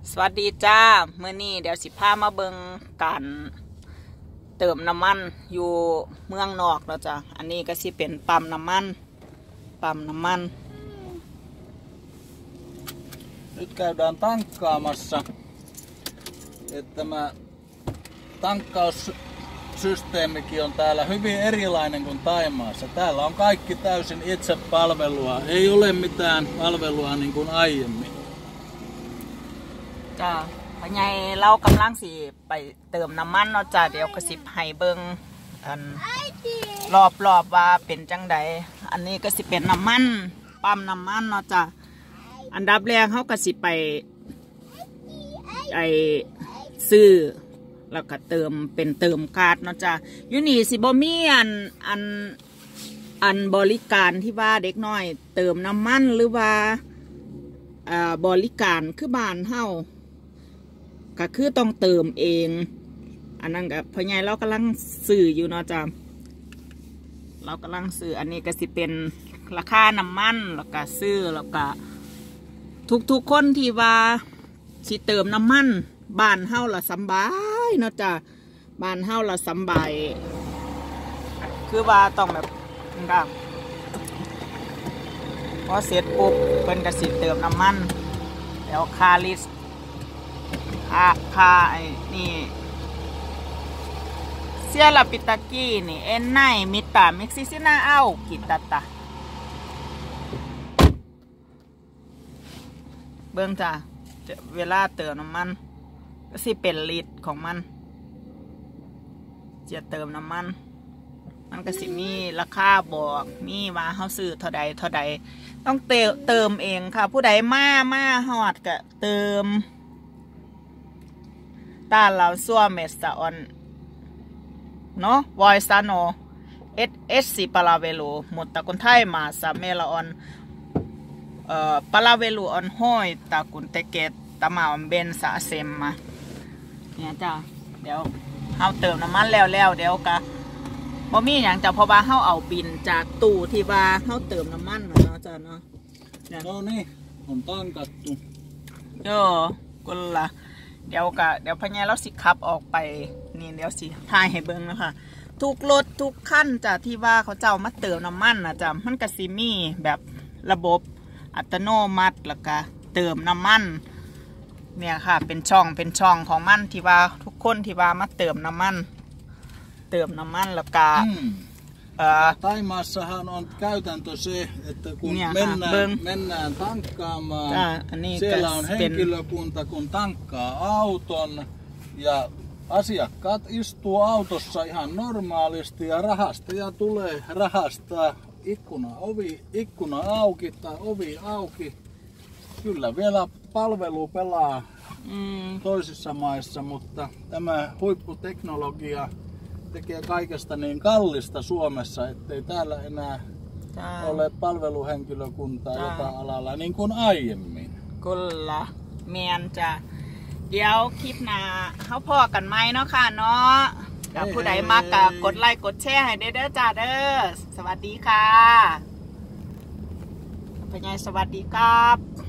สวัสดีจ้าเมื่อนี้เดี๋ยวสิพามาเบิงการเติมน้ำมันอยู่เมืองนอกแล้วจ้ะอันนี้ก็สิเป็นปั๊มน้ำมัน Nyt käydään tankkaamassa, että tämä tankkaussysteemikin on täällä hyvin erilainen kuin Thaimaassa. Täällä on kaikki täysin itsepalvelua, ei ole mitään palvelua niin kuin aiemmin. จ้าพ่อใหญ่เรากำลังสิไปเติมน้ำมันเนาะจ้าเดี๋ยวก็สิให้เบิงอันรอบว่าเป็นจังใดอันนี้ก็สิเป็นน้ำมันปั๊มน้ำมันเนาะจ้าอันดับแรกเขาก็สิไปซื้อแล้วก็เติมเป็นเติมการ์ดเนาะจ้าอยู่นี่สิบ่มีอันบริการที่ว่าเด็กน้อยเติมน้ำมันหรือว่าบริการคือบ้านเฮาก็คือต้องเติมเองอันนั้นกับพ่อใหญ่เรากำลังซื้ออยู่เนาะจ้าเรากำลังซื้ออันนี้ก็สิเป็นราคาน้ำมันแล้วก็ซื้อแล้วก็ทุกคนที่ว่าสิเติมน้ำมันบ้านเฮาละสบายเนาะจ้าบ้านเฮาละสบายคือว่าต้องแบบนี้พอเสร็จปุ๊บเป็นกระสิเติมน้ำมันแล้วคาลิสค่าไอ้นี่เซียลาปิตากี้นี่เอ็นไนมิตาเม็กซิซิน่าเอากิตาตาเบิ่งจ้าเวลาเติมน้ำมันก็สิเป็นลิตรของมันจะเติมน้ำมันมันก็สิมีราคาบอกมีว่าเขาซื้อเท่าใดต้องเติมเองค่ะผู้ใดมาฮอดก็เติมตาเราซัวเมสตาออนเนาะวอยซาโนเอสซีปาลาเวโลหมดตะกุนไทยมาซาเมลาออนปาลาเวโลออนห้อยตะกุนเตเกตตะมาออนเบนซาเซมมาเนี่ยจ้าเดี๋ยวเขาเติมน้ำมันแล้วเดี๋ยวกะบ่มีอย่างจะเพราะว่าเขาเอาบินจากตู้ที่ว่าเขาเติมน้ำมันเนาะจ้าเนาะ No niin, on tankattu. กุละเดี๋ยวพญาเราสิขับออกไปนี่เดี๋ยวสิทายให้เบิ่งนะคะทุกรถทุกขั้นจ้ะที่ว่าเขาเจ้ามาเติมน้ำมันนะจ้ะมันก็สิมีแบบระบบอัตโนมัติแล้วก็เติมน้ำมันเนี่ยค่ะเป็นช่องของมันที่ว่าทุกคนที่ว่ามาเติมน้ำมันแล้วก็ Thaimaassahan on käytäntö se, että kun mennään tankkaamaan, siellä on henkilökunta, kun tankkaa auton ja asiakkaat istuu autossa ihan normaalisti ja rahastaja tulee rahastaa ikkuna auki tai ovi auki. Kyllä vielä palvelu pelaa toisissa maissa, mutta tämä huipputeknologia tekee kaikesta niin kallista Suomessa, ettei täällä enää ole palveluhenkilökuntaa joka alalla niin kuin aiemmin. Kyllä,เมียน จ้ะเดี๋ยวคลิปหน้าเขาพอกันไหมเนาะค่ะเนาะกับผู้ใดมากก็กดไลค์กดแชร์ให้เด้อจ้าเด้อสวัสดีค่ะพญายสวัสดีครับ